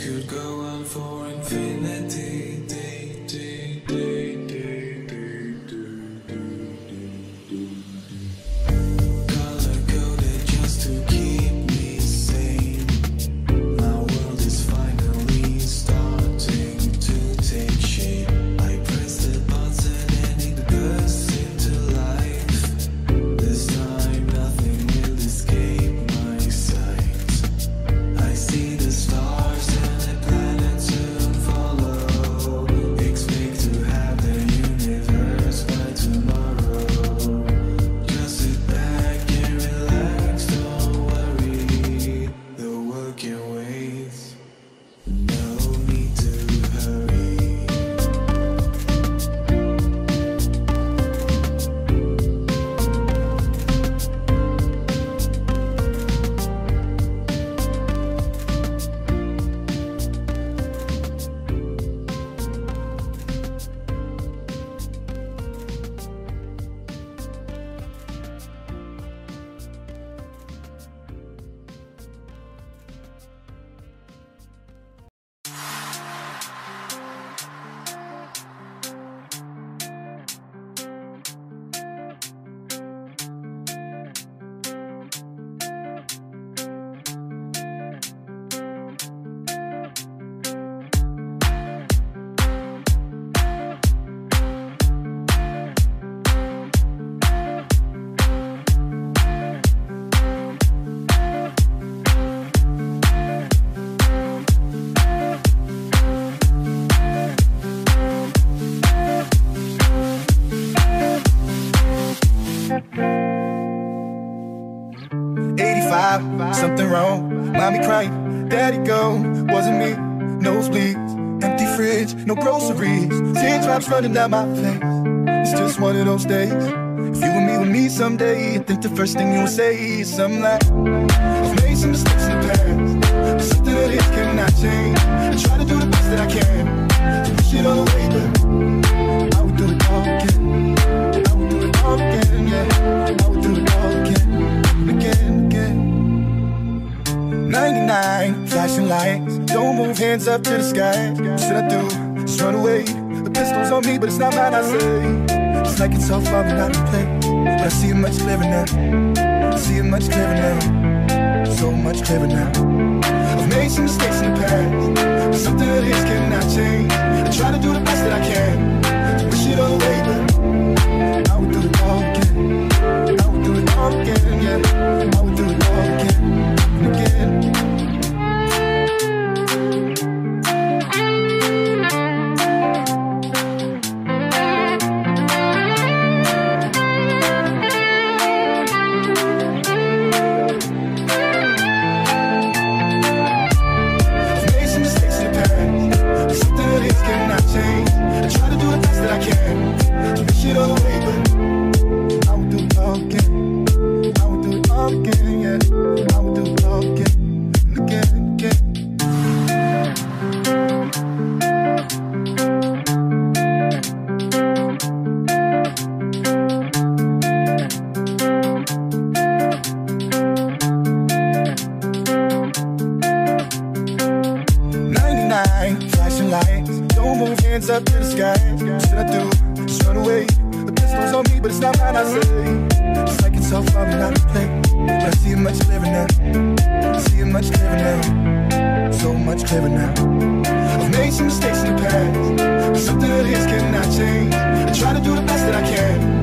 could go on for infinity. Color coded just to keep me sane. My world is finally starting to take shape. I press the button and it bursts into life. This time nothing will escape my sight. I see the stars and the planets soon follow. Expect to have the universe by tomorrow. Just sit back and relax, don't worry. The world can wait. No need to hurry. 85, something wrong, mommy crying, daddy gone, wasn't me, nosebleeds, empty fridge, no groceries, teardrops running down my face, it's just one of those days. If you and me would meet someday, I think the first thing you would say is something like, I've made some mistakes in the past, but something that is cannot change. I try to do the best that I can, to push it all away, but I would do it all again. I would do it all again, yeah. I would do it all again, again. 99, flashing lights, don't move, hands up to the sky. What should I do? Just run away. The pistol's on me, but it's not mine, I say. It's like it's all falling out of place, but I see it much clearer now. I see it much clearer now, so much clearer now. I've made some mistakes in the past, but something that is cannot change. I try to do the best that I can, to push it all away, but I would do it all again. I would do it all again, yeah. I would do it all again and again. 99, flashing lights, don't move, hands up to the sky. What should I do? Just run away. The pistol's on me, but it's not mine, I say. It's like it's all falling out of place, but I see it much clearer now. I see it much clearer now, so much clearer now. I've made some mistakes in the past, but something that is cannot change. I try to do the best that I can,